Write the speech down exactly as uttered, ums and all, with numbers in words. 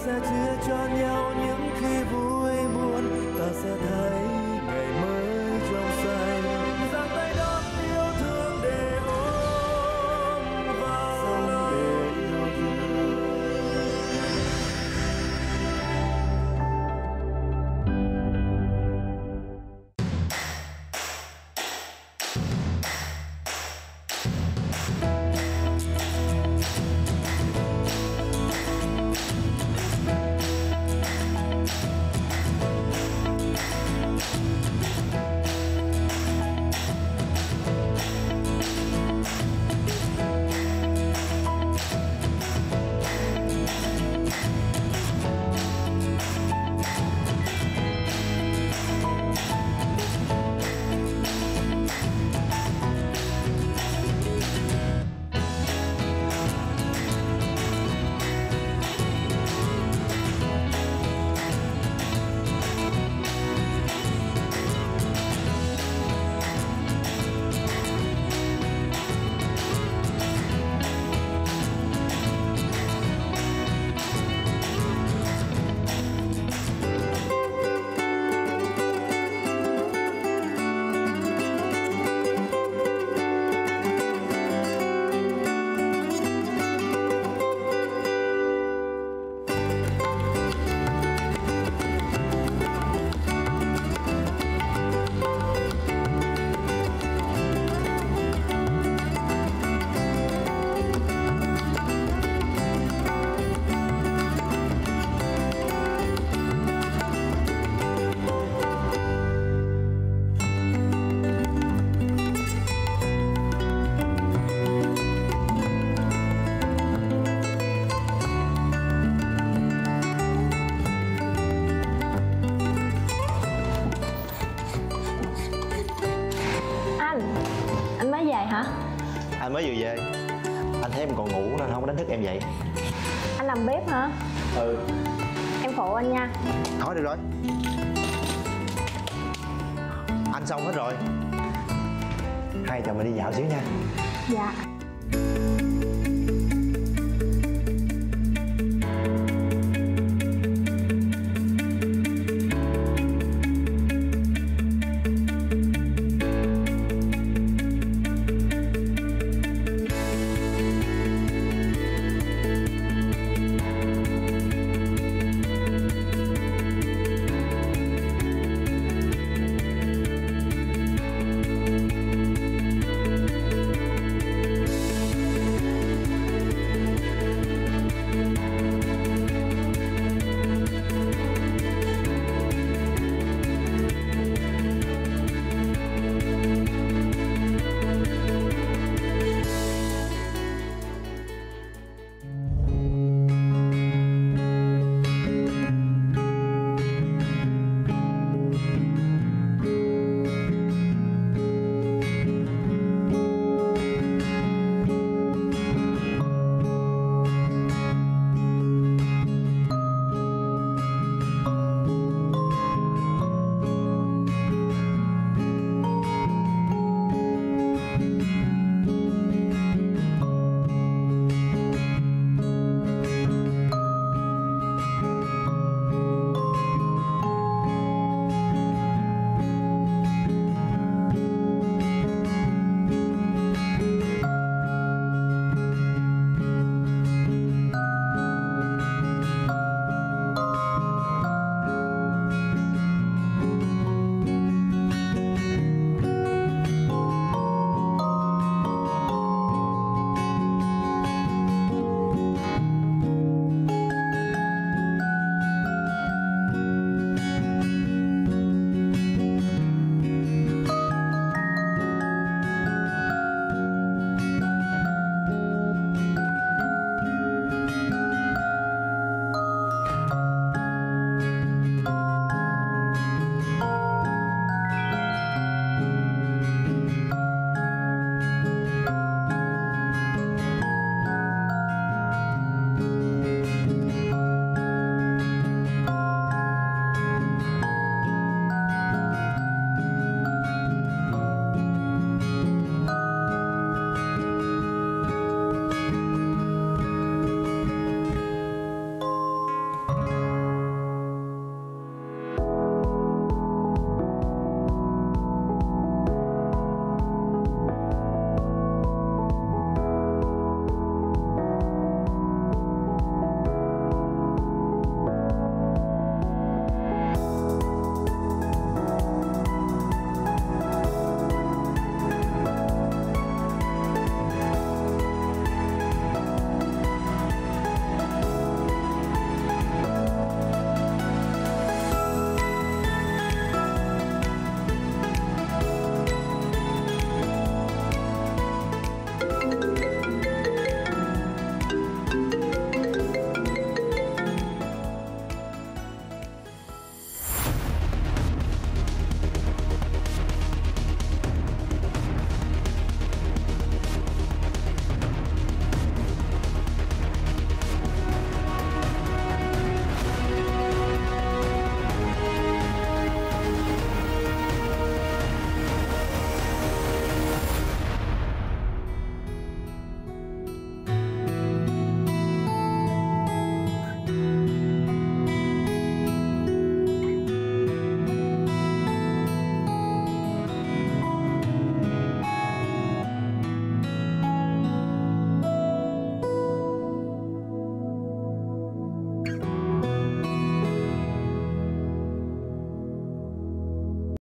sẽ chia cho nhau những khi vui buồn, ta sẽ thấy ngày mới trong xanh. Giang tay đón yêu thương để ôm vào lòng để yêu thương. Anh mới về hả? Anh mới vừa về. Anh thấy em còn ngủ nên không có đánh thức em dậy. Anh làm bếp hả? Ừ. Em phụ anh nha. Thôi được rồi, anh xong hết rồi. Hai chồng mình đi dạo xíu nha. Dạ.